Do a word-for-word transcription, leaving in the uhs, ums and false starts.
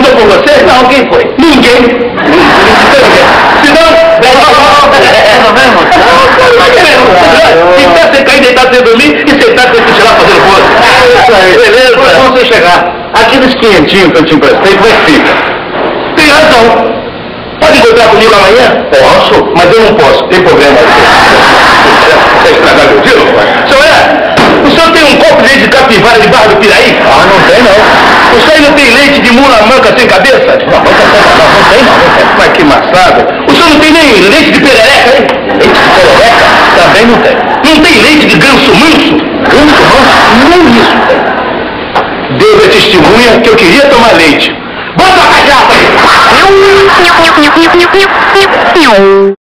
mandou por você? Não, quem foi? Ninguém. Se não, então você cair deitado sem dormir e sentar com esse tirar fazendo força. Beleza? Quando você chegar, aqueles quinhentinhos que eu te emprestei, como é que fica? Tem razão. Pode encontrar comigo amanhã? Posso, mas eu não posso. Tem problema. Você estragar meu dia, pai? Senhor, é? O senhor tem um copo de leite de capivara de Barra do Piraí? Ah, não tem não. O senhor não tem leite de mula manca sem cabeça? Não, não, não, não tem não. Mas que maçada. O senhor não tem nem leite de perereca, hein? Leite de perereca? Também não tem. Não tem leite de ganso manso? Ganso manso? Nem isso tem. Deus é testemunha que eu queria tomar leite. Bota a cachaça aí!